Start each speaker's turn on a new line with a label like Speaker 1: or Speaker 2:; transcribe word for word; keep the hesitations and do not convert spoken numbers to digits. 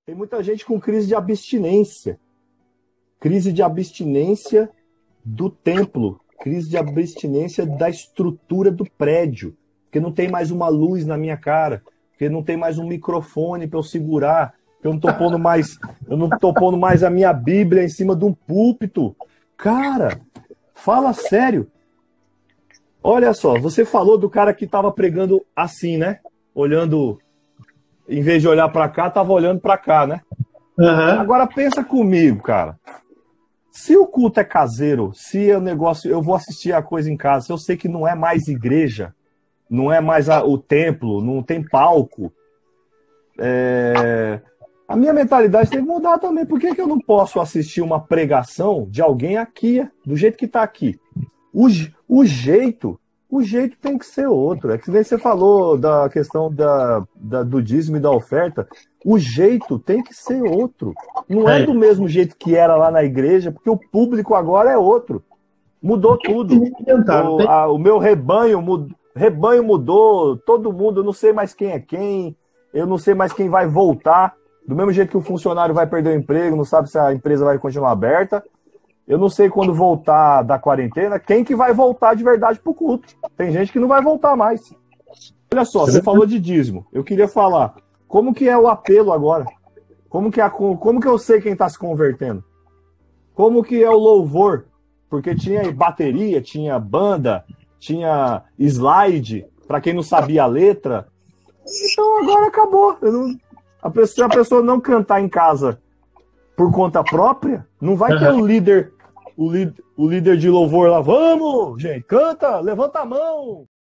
Speaker 1: Tem muita gente com crise de abstinência. Crise de abstinência do templo. Crise de abstinência da estrutura do prédio. Porque não tem mais uma luz na minha cara. Porque não tem mais um microfone para eu segurar. Porque eu não tô pondo mais, eu não tô pondo mais a minha Bíblia em cima de um púlpito. Cara, fala sério. Olha só, você falou do cara que estava pregando assim, né? Olhando, em vez de olhar para cá, estava olhando para cá, né? Uhum. Agora pensa comigo, cara. Se o culto é caseiro, se o negócio, eu vou assistir a coisa em casa, se eu sei que não é mais igreja, não é mais a, o templo, não tem palco, é, a minha mentalidade tem que mudar também. Por que que eu não posso assistir uma pregação de alguém aqui, do jeito que está aqui? O, o jeito, o jeito tem que ser outro. É que nem você falou da questão da, da, do dízimo e da oferta. O jeito tem que ser outro. Não é do mesmo jeito que era lá na igreja, porque o público agora é outro. Mudou tudo. O, a, o meu rebanho, mud, rebanho mudou, todo mundo, eu não sei mais quem é quem, eu não sei mais quem vai voltar. Do mesmo jeito que o funcionário vai perder o emprego, não sabe se a empresa vai continuar aberta. Eu não sei quando voltar da quarentena, quem que vai voltar de verdade pro culto. Tem gente que não vai voltar mais. Olha só, você falou de dízimo. Eu queria falar, como que é o apelo agora? Como que, é, como que eu sei quem está se convertendo? Como que é o louvor? Porque tinha bateria, tinha banda, tinha slide, para quem não sabia a letra. Então agora acabou. Eu não, a pessoa, se a pessoa não cantar em casa por conta própria, não vai ter o líder, o, líder, o líder de louvor lá. Vamos, gente, canta, levanta a mão.